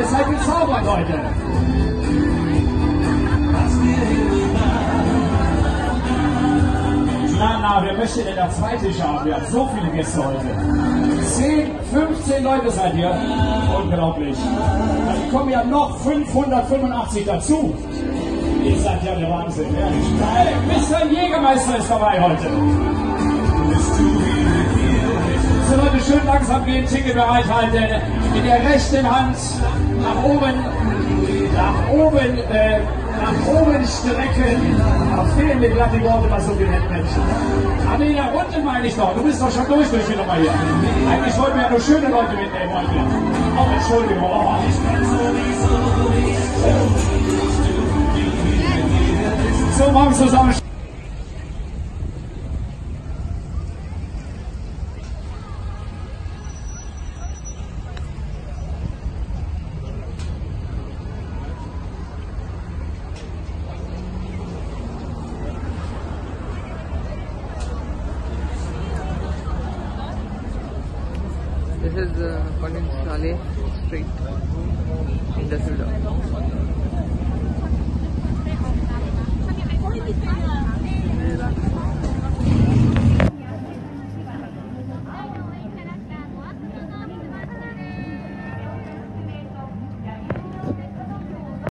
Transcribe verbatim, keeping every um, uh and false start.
ihr seid gezaubert heute. Na, na, wer möchte denn da zwei Tische haben? Wir haben so viele Gäste heute. zehn, fünfzehn Leute seid ihr. Unglaublich. Dann kommen ja noch fünfhundertfünfundachtzig dazu. Ihr seid ja der Wahnsinn. Ja. Hey, Mister Jägermeister ist dabei heute. So Leute, schön langsam gehen, Ticket bereithalten. In der rechten Hand nach oben, nach oben, äh, nach oben strecken. Da fehlen mir glatt die Worte, was so genannt Menschen. Ah nee, da unten meine ich doch. Du bist doch schon durch durch die Nummer hier. Eigentlich wollten wir ja nur schöne Leute mitnehmen heute. Oh, Entschuldigung. Oh. So, morgen zusammen. This is uh, Collins Street in Düsseldorf.